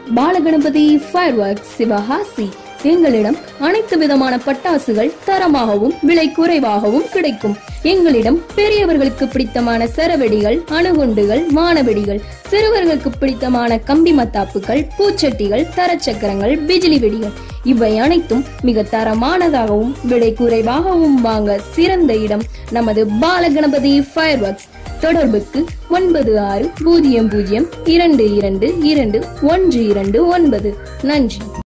பாலகணபதி ஃபயர்வொர்க்ஸ் சிவகாசி. எங்களிடம் அனைத்து விதமான பட்டாசுகள் தரமாகவும் விலை குறைவாகவும் கிடைக்கும். எங்களிடம் பெரியவர்களுக்கு பிடித்தமான சரவெடிகள், அணுகுண்டுகள், வானவெடிகள், சிறுவர்களுக்கு பிடித்தமான கம்பி மத்தாப்புகள், பூச்சட்டிகள், தரச்சக்கரங்கள், பிஜிலி வெடிகள் இவை அனைத்தும் மிக தரமானதாகவும் விலை குறைவாகவும் வாங்க சிறந்த இடம் நமது பாலகணபதி ஃபயர்வொர்க்ஸ். தொடர்புக்கு 9600222129. நன்றி.